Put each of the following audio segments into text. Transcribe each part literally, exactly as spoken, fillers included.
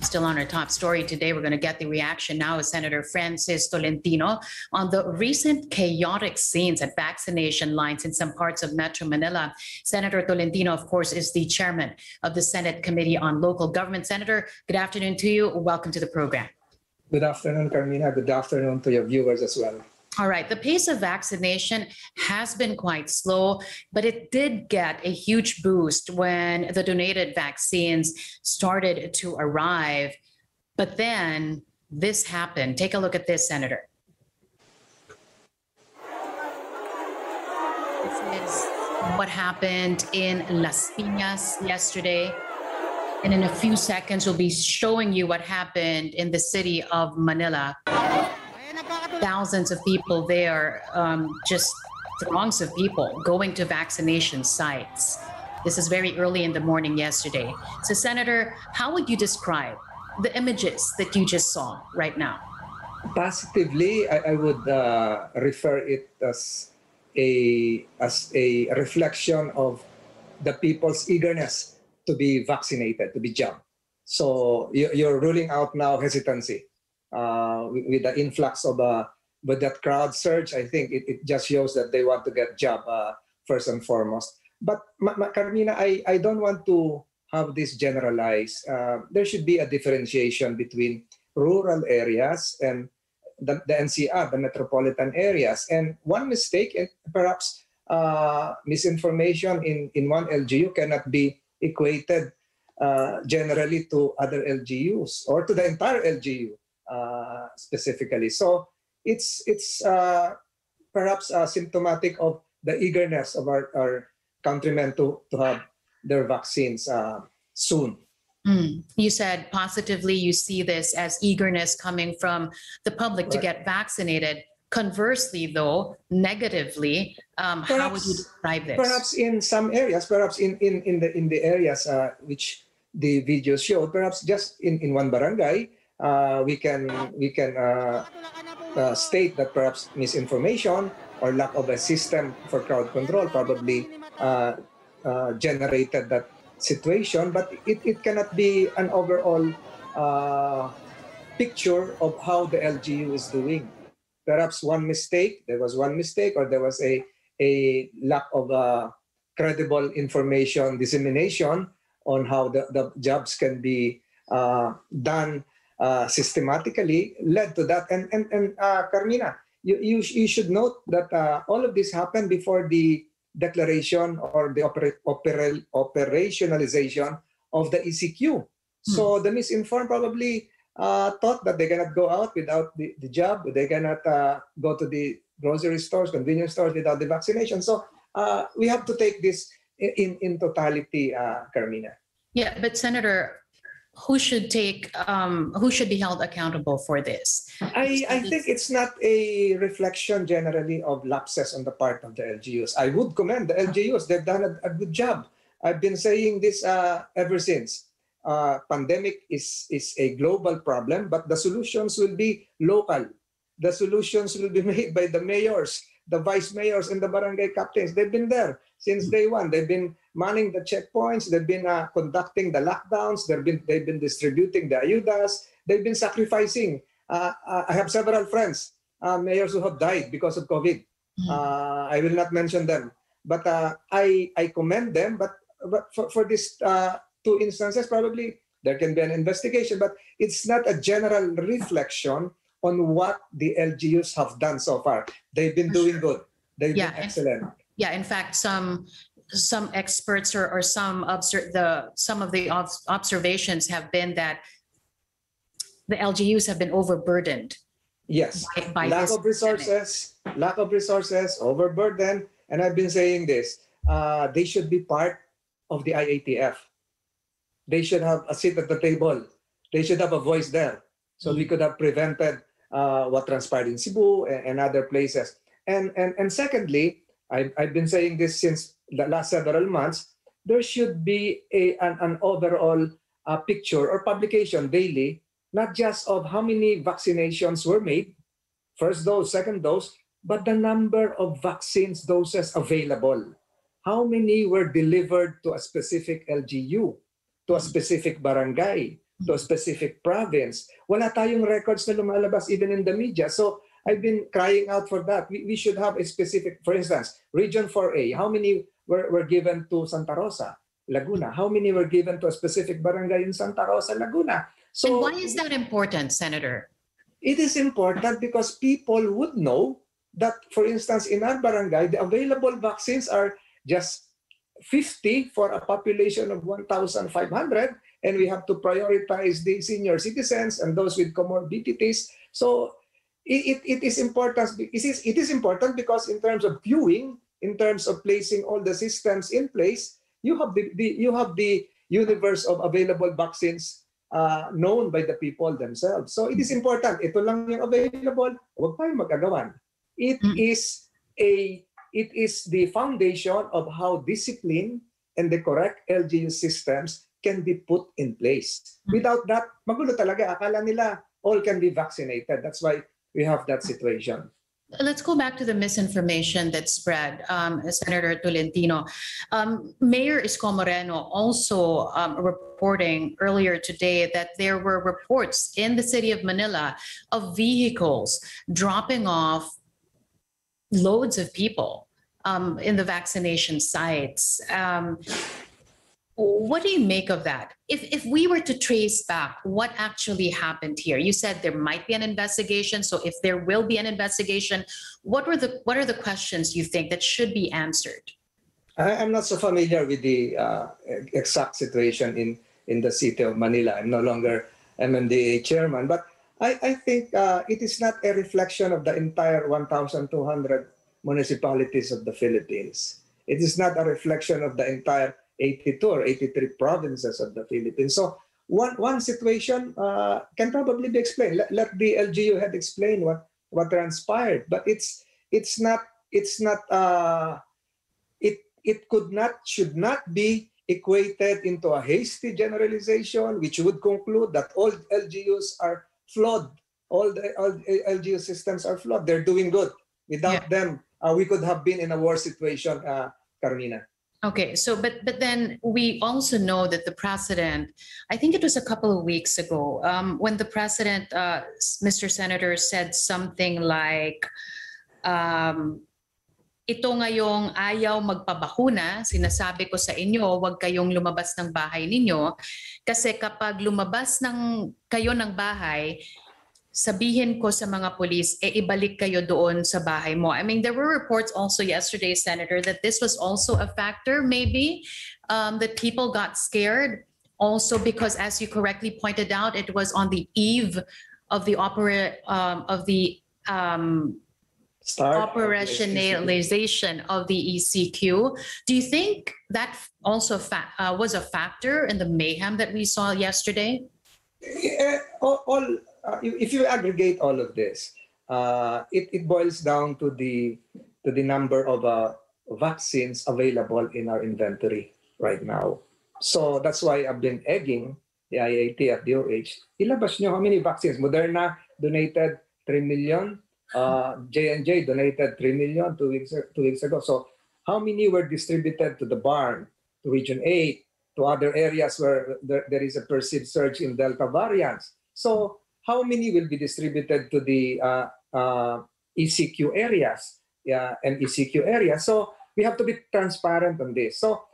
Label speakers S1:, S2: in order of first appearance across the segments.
S1: Still on our top story today, we're going to get the reaction now of Senator Francis Tolentino on the recent chaotic scenes at vaccination lines in some parts of Metro Manila. Senator Tolentino, of course, is the chairman of the Senate Committee on Local Government. Senator, good afternoon to you. Welcome to the program.
S2: Good afternoon, Carmina. Good afternoon to your viewers as well.
S1: All right. The pace of vaccination has been quite slow, but it did get a huge boost when the donated vaccines started to arrive. But then this happened. Take a look at this, Senator. This is what happened in Las Piñas yesterday. And in a few seconds, we'll be showing you what happened in the city of Manila. Thousands of people there, um, just throngs of people going to vaccination sites. This is very early in the morning yesterday. So, Senator, how would you describe the images that you just saw right now?
S2: Positively, I, I would uh, refer it as a, as a reflection of the people's eagerness to be vaccinated, to be jabbed. So you're ruling out now hesitancy. Uh, with, with the influx of uh, but that crowd surge, I think it, it just shows that they want to get jabbed uh, first and foremost. But Ma Ma Carmina, I, I don't want to have this generalized. Uh, there should be a differentiation between rural areas and the, the N C R, the metropolitan areas. And one mistake, and perhaps uh, misinformation in, in one L G U cannot be equated uh, generally to other L G Us or to the entire L G U. Uh, specifically. So it's it's uh, perhaps uh, symptomatic of the eagerness of our, our countrymen to, to have their vaccines uh, soon.
S1: Mm. You said positively you see this as eagerness coming from the public right. to get vaccinated. Conversely, though, negatively, um, perhaps, how would you describe this?
S2: Perhaps in some areas, perhaps in, in, in, the, in the areas uh, which the video showed, perhaps just in, in one barangay, Uh, we can we can uh, uh, state that perhaps misinformation or lack of a system for crowd control probably uh, uh, generated that situation, but it, it cannot be an overall uh, picture of how the L G U is doing. Perhaps one mistake, there was one mistake, or there was a, a lack of uh, credible information dissemination on how the, the jobs can be uh, done Uh, systematically led to that. And, and, and uh, Carmina, you, you, you should note that uh, all of this happened before the declaration or the opera, opera, operationalization of the E C Q. Hmm. So the misinformed probably uh, thought that they cannot go out without the, the job, they cannot uh, go to the grocery stores, convenience stores without the vaccination. So uh, we have to take this in, in totality, uh, Carmina.
S1: Yeah, but Senator, who should take um who should be held accountable for this?
S2: I, I think it's not a reflection generally of lapses on the part of the L G Us. I would commend the L G Us. They've done a, a good job. I've been saying this uh, ever since. Uh, pandemic is is a global problem, but the solutions will be local. The solutions will be made by the mayors, the vice mayors, and the barangay captains. They've been there since day one. They've been manning the checkpoints. They've been uh, conducting the lockdowns. They've been they've been distributing the ayudas. They've been sacrificing. Uh, uh, I have several friends, uh, mayors who have died because of COVID. Mm-hmm. uh, I will not mention them, but uh, I I commend them. But but for for these uh, two instances, probably there can be an investigation. But it's not a general reflection on what the L G Us have done so far. They've been doing good. They've
S1: yeah,
S2: been excellent.
S1: And, yeah, in fact, some some experts or, or some obser the some of the observations have been that the L G Us have been overburdened.
S2: Yes,
S1: by, by
S2: lack
S1: this
S2: of resources, pandemic. lack of resources, overburdened. And I've been saying this, uh, they should be part of the I A T F. They should have a seat at the table. They should have a voice there. So mm-hmm. we could have prevented uh, what transpired in Cebu and, and other places. And, and, and secondly, I've, I've been saying this since the last several months, there should be a, an, an overall uh, picture or publication daily, not just of how many vaccinations were made, first dose, second dose, but the number of vaccines doses available. How many were delivered to a specific L G U, to a specific barangay, to a specific province. Wala tayong records na lumalabas even in the media. So I've been crying out for that. We, we should have a specific, for instance, Region four A, how many were, were given to Santa Rosa, Laguna? How many were given to a specific barangay in Santa Rosa, Laguna? So
S1: and why is that important, Senator?
S2: it is important because people would know that, for instance, in our barangay, the available vaccines are just fifty for a population of one thousand five hundred, and we have to prioritize the senior citizens and those with comorbidities. So it, it, it is important. It is, it is important because in terms of queuing, in terms of placing all the systems in place, you have the, the you have the universe of available vaccines uh, known by the people themselves. So it is important. Ito lang yung available. Huwag tayong mag-agawan. It
S1: Mm.
S2: is a it is the foundation of how discipline and the correct L G U systems can be put in place. Without that, magulo talaga. Akala nila all can be vaccinated. That's why we have that situation.
S1: Let's go back to the misinformation that spread, um, Senator Tolentino. Um, Mayor Isko Moreno also um, reporting earlier today that there were reports in the city of Manila of vehicles dropping off loads of people um, in the vaccination sites. Um, what do you make of that? If, if we were to trace back what actually happened here, you said there might be an investigation. So if there will be an investigation, what were the what are the questions you think that should be answered?
S2: I, I'm not so familiar with the uh, exact situation in, in the city of Manila. I'm no longer M M D A Chairman, but I, I think uh, it is not a reflection of the entire one thousand two hundred municipalities of the Philippines. It is not a reflection of the entire eighty-two or eighty-three provinces of the Philippines. So one, one situation uh, can probably be explained. Let, let the L G U head explain what, what transpired, but it's, it's not, it's not, uh, it, it could not, should not be equated into a hasty generalization, which would conclude that all L G Us are flawed. All the all L G U systems are flawed. They're doing good. Without
S1: Yeah.
S2: them, uh, we could have been in a worse situation, uh, Carmina.
S1: Okay, so but but then we also know that the president, I think it was a couple of weeks ago, um, when the president, uh, Mister Senator, said something like, um, ito ngayong ayaw magpabakuna, sinasabi ko sa inyo, huwag kayong lumabas ng bahay ninyo. Kasi kapag lumabas ng kayo ng bahay, sabihin ko sa mga police, e ibalik kayo doon sa bahay mo. I mean, there were reports also yesterday, Senator, that this was also a factor, maybe, um, that people got scared. Also because, as you correctly pointed out, it was on the eve of the opera, um, of the um,
S2: Start
S1: operationalization of the E C Q. Do you think that also fa- uh, was a factor in the mayhem that we saw yesterday?
S2: Eh, all, all uh, if you aggregate all of this, uh, it, it boils down to the to the number of uh, vaccines available in our inventory right now. So that's why I've been egging the I A T F, D O H, ilabas nyo how many vaccines. Moderna donated three million. Uh, J and J donated three million two weeks, two weeks ago. So how many were distributed to the barn, to Region eight, to other areas where there, there is a perceived surge in Delta variants? So how many will be distributed to the uh, uh, E C Q areas yeah, and E C Q areas? So we have to be transparent on this. So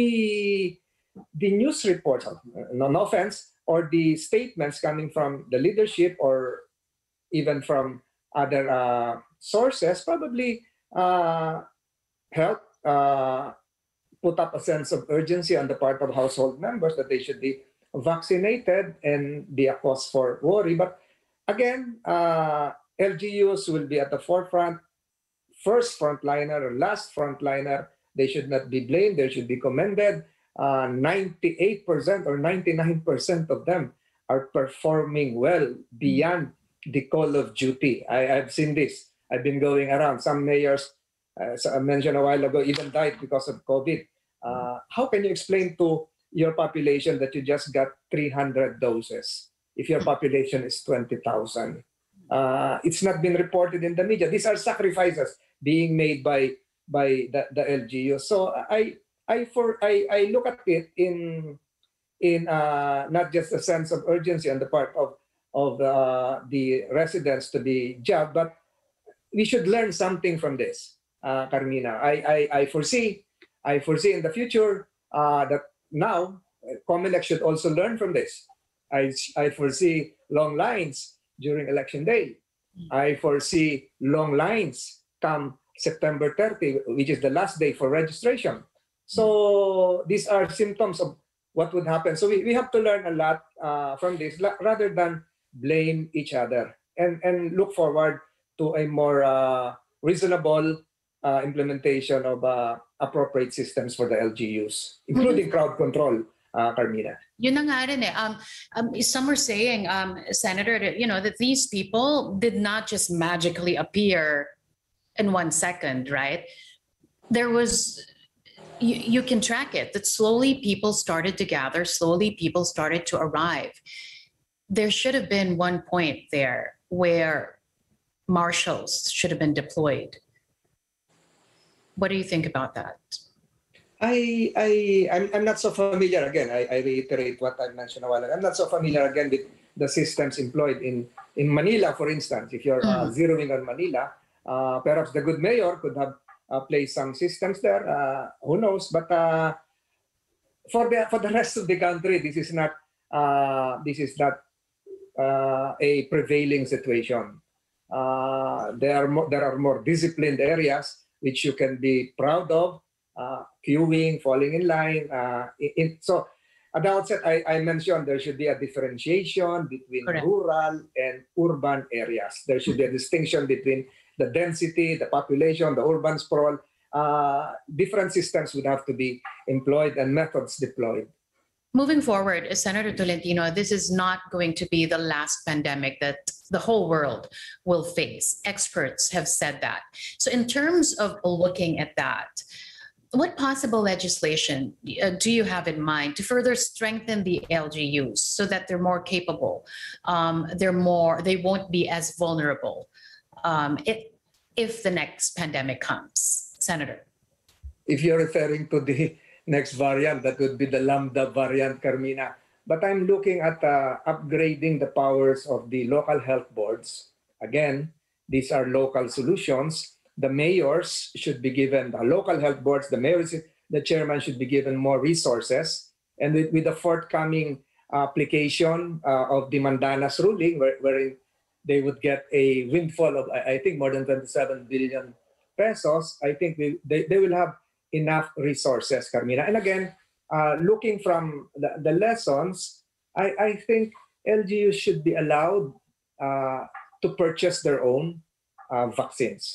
S2: the, the news reports, no, no offense, or the statements coming from the leadership or even from other uh, sources probably uh, help uh, put up a sense of urgency on the part of household members that they should be vaccinated and be a cause for worry. But again, uh, L G Us will be at the forefront, first frontliner or last frontliner. They should not be blamed. They should be commended. Uh, ninety-eight percent or ninety-nine percent of them are performing well beyond the call of duty. I, I've seen this. I've been going around. Some mayors, uh, as I mentioned a while ago, even died because of COVID. Uh, how can you explain to your population that you just got three hundred doses if your population is twenty thousand? Uh, it's not been reported in the media. These are sacrifices being made by by the, the L G U. So I I for I, I look at it in in uh, not just a sense of urgency on the part of of uh, the residents to the job, but we should learn something from this, uh, Carmina. I, I, I foresee, I foresee in the future uh, that now uh, COMELEC should also learn from this. I, I foresee long lines during election day. I foresee long lines come September thirtieth, which is the last day for registration. So these are symptoms of what would happen. So we, we have to learn a lot uh, from this rather than blame each other and, and look forward to a more uh, reasonable uh, implementation of uh, appropriate systems for the L G Us, including crowd control, uh, Carmina.
S1: Yun na nga rin eh. Um, um, some are saying, um, Senator, that, you know, that these people did not just magically appear in one second, right? There was, you, you can track it, that slowly people started to gather, slowly people started to arrive. There should have been one point there where marshals should have been deployed. What do you think about that?
S2: I, I, I'm, I'm not so familiar, again, I, I reiterate what I mentioned a while ago. I'm not so familiar, again, with the systems employed in, in Manila, for instance. If you're uh, zeroing on Manila, uh, perhaps the good mayor could have uh, placed some systems there, uh, who knows? But uh, for, the, for the rest of the country, this is not, uh, this is not uh, a prevailing situation. Uh, there, are more, there are more disciplined areas which you can be proud of. Uh, queuing, falling in line. Uh, in, so at the outset, I, I mentioned there should be a differentiation between Correct. Rural and urban areas. There should be a distinction between the density, the population, the urban sprawl. Uh, different systems would have to be employed and methods deployed.
S1: Moving forward, Senator Tolentino, this is not going to be the last pandemic that the whole world will face. Experts have said that. So in terms of looking at that, what possible legislation uh, do you have in mind to further strengthen the L G Us so that they're more capable, um, they're more, they won't be as vulnerable um, if, if the next pandemic comes? Senator.
S2: If you're referring to the next variant, that would be the Lambda variant, Carmina. But I'm looking at uh, upgrading the powers of the local health boards. Again, these are local solutions. The mayors should be given, the local health boards, the mayors, the chairman should be given more resources. And with, with the forthcoming application uh, of the Mandanas ruling, where, wherein they would get a windfall of, I think, more than twenty-seven billion pesos, I think we, they, they will have enough resources, Carmina. And again, uh, looking from the, the lessons, I, I think L G Us should be allowed uh, to purchase their own uh, vaccines.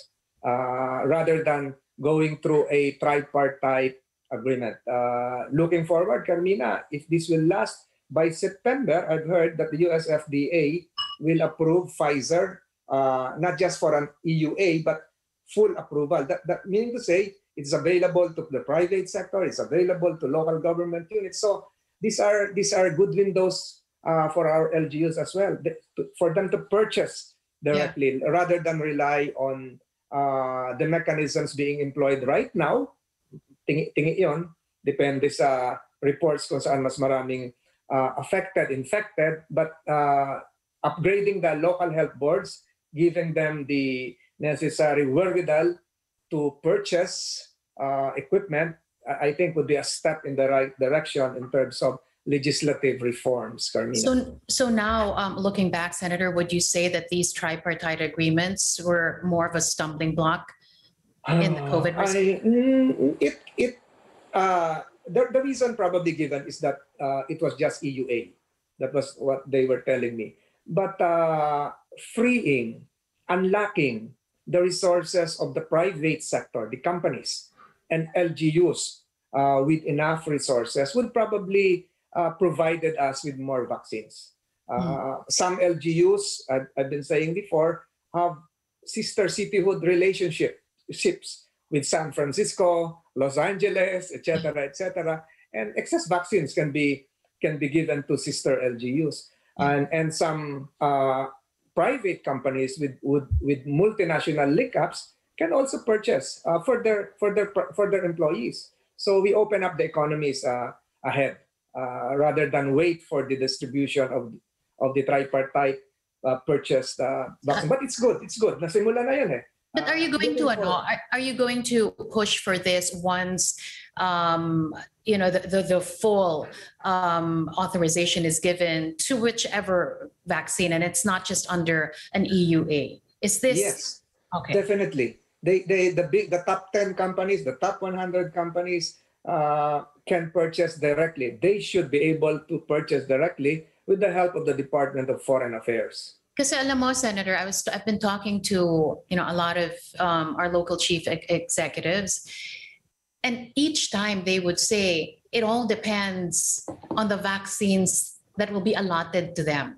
S2: Uh, rather than going through a tripartite agreement. Uh, looking forward, Carmina, if this will last by September, I've heard that the U S F D A will approve Pfizer, uh, not just for an E U A, but full approval. That, that meaning to say, it's available to the private sector, it's available to local government units. So these are, these are good windows uh, for our L G Us as well, for them to purchase directly, yeah. rather than rely on Uh, the mechanisms being employed right now. Tingi yon, depende sa reports kung saan mas maraming uh, affected, infected, but uh, upgrading the local health boards, giving them the necessary wherewithal to purchase uh, equipment, I think would be a step in the right direction in terms of legislative reforms, Carmina.
S1: So, so now, um, looking back, Senator, would you say that these tripartite agreements were more of a stumbling block in the COVID
S2: uh, I, mm, it, it, uh, the, the reason probably given is that uh, it was just E U A. That was what they were telling me. But uh, freeing, unlocking the resources of the private sector, the companies, and L G Us uh, with enough resources would probably Uh, provided us with more vaccines. Uh, mm. Some L G Us, I've, I've been saying before, have sister cityhood relationships with San Francisco, Los Angeles, et cetera, et cetera. And excess vaccines can be can be given to sister L G Us. Mm. And, and some uh, private companies with, with, with multinational link-ups can also purchase uh, for, their, for, their, for their employees. So we open up the economies uh, ahead. uh, rather than wait for the distribution of of the tripartite uh, purchased uh, vaccine. But it's good. It's good. Nasimula na yun eh.
S1: But are you
S2: Uh,
S1: going to
S2: looking
S1: ano,
S2: for-
S1: are, are you going to push for this once um, you know the, the, the full um, authorization is given to whichever vaccine, and it's not just under an E U A? Is this
S2: Yes,
S1: okay?
S2: definitely. They, they, the big, the top ten companies, the top one hundred companies uh, can purchase directly. They should be able to purchase directly with the help of the Department of Foreign Affairs.
S1: Kasi alam mo, Senator, I was I've been talking to you know a lot of um, our local chief ex- executives, and each time they would say it all depends on the vaccines that will be allotted to them.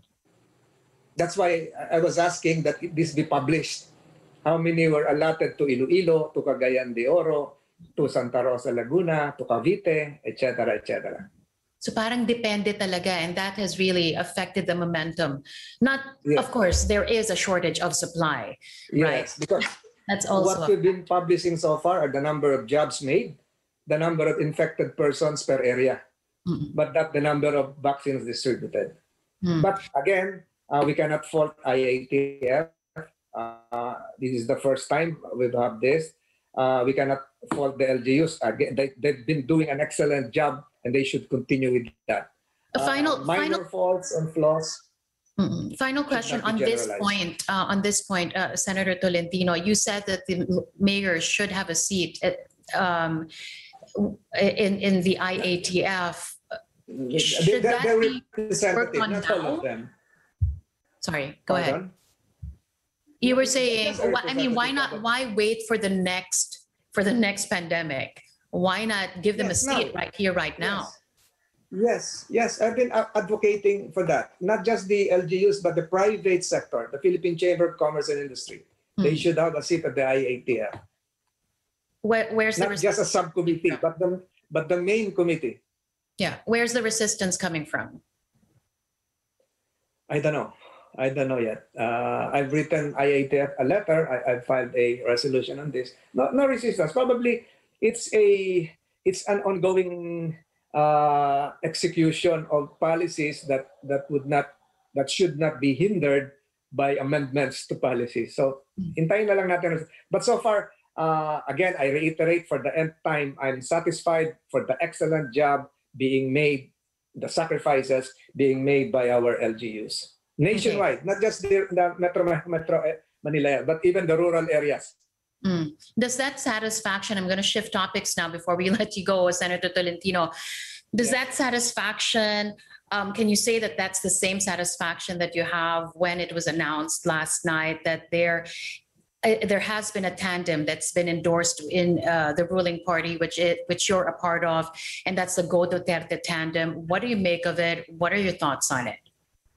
S2: That's why I was asking that this be published. How many were allotted to Iloilo, to Cagayan de Oro, to Santa Rosa, Laguna, to Cavite, et cetera, et cetera.
S1: So parang depende talaga, and that has really affected the momentum. Not,
S2: Yes.
S1: of course, there is a shortage of supply, right?
S2: Yes, because
S1: That's also
S2: what we've been publishing so far are the number of jobs made, the number of infected persons per area,
S1: Mm.
S2: but not the number of vaccines distributed.
S1: Mm.
S2: But again, uh, we cannot fault I A T F. Uh, this is the first time we've had this. Uh, we cannot fault the L G Us. Again, they, they've been doing an excellent job, and they should continue with that.
S1: A final-
S2: uh, minor
S1: final-
S2: faults and flaws.
S1: Mm. Final question
S2: not
S1: on
S2: be
S1: this
S2: generalized.
S1: point. Uh, on this point, uh, Senator Tolentino, you said that the mayor should have a seat at, um, in in the I A T F. Should
S2: They-
S1: that
S2: they're
S1: be
S2: representative,
S1: worked on
S2: not all
S1: now?
S2: of them.
S1: Sorry, go ahead.
S2: Pardon?
S1: You were saying,
S2: Just a
S1: why- I mean, why
S2: representative
S1: not? Why wait for the next for the next pandemic? Why not give them
S2: Yes,
S1: a seat
S2: now.
S1: right here, right now?
S2: Yes, yes, I've been a- advocating for that. Not just the L G Us, but the private sector, the Philippine Chamber of Commerce and Industry. They
S1: Hmm.
S2: should have a seat at the I A T F.
S1: Where, where's the
S2: Not just a
S1: resistance?
S2: subcommittee, but the but the main committee.
S1: Yeah, where's the resistance coming from?
S2: I don't know. I don't know yet. Uh, I've written I A T F a letter. I, I've filed a resolution on this. No, no resistance. Probably it's a it's an ongoing uh, execution of policies that that would not that should not be hindered by amendments to policies. So hintayin na lang natin. But so far, uh, again, I reiterate for the nth time, I'm satisfied for the excellent job being made, the sacrifices being made by our L G Us. Nationwide, not just the, the Metro, Metro Manila, but even the rural areas.
S1: Mm. Does that satisfaction, I'm going to shift topics now before we let you go, Senator Tolentino. Does
S2: Yeah.
S1: that satisfaction, um, can you say that that's the same satisfaction that you have when it was announced last night that there uh, there has been a tandem that's been endorsed in uh, the ruling party, which it, which you're a part of, and that's the Go Duterte tandem. What do you make of it? What are your thoughts on it?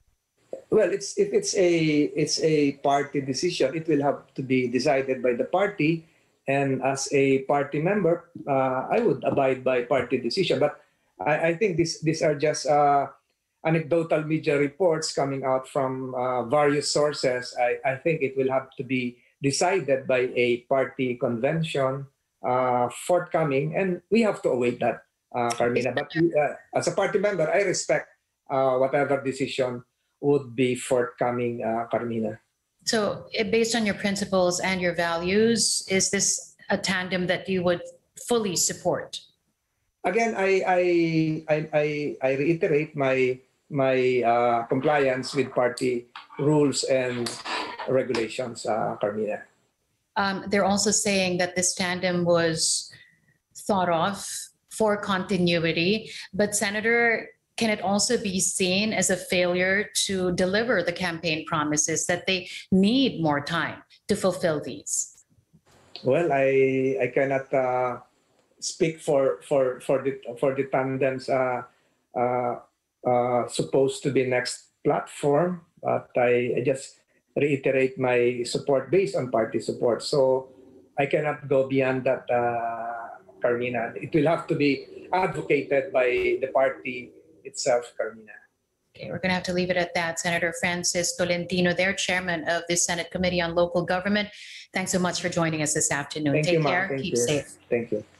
S2: Well, it's if it's a it's a party decision, it will have to be decided by the party. And as a party member, uh, I would abide by party decision. But I, I think this these are just uh, anecdotal media reports coming out from uh, various sources. I, I think it will have to be decided by a party convention uh, forthcoming, and we have to await that, uh, Carmina. But uh, as a party member, I respect uh, whatever decision would be forthcoming, uh, Carmina.
S1: So eh, based on your principles and your values, is this a tandem that you would fully support?
S2: Again, I I I I, I reiterate my my uh, compliance with party rules and regulations, uh, Carmina.
S1: Um, they're also saying that this tandem was thought of for continuity, but Senator, can it also be seen as a failure to deliver the campaign promises, that they need more time to fulfill these?
S2: Well, I I cannot uh, speak for for for the for the tandems uh, uh, uh, supposed to be next platform, but I, I just reiterate my support based on party support. So I cannot go beyond that, uh, Carmina. It will have to be advocated by the party itself, Carmina.
S1: Okay, we're going to have to leave it at that. Senator Francis Tolentino, their chairman of the Senate Committee on Local Government. Thanks so much for joining us this afternoon.
S2: Thank
S1: Take
S2: you, ma'am.
S1: care.
S2: Thank
S1: Keep
S2: you.
S1: safe.
S2: Thank you.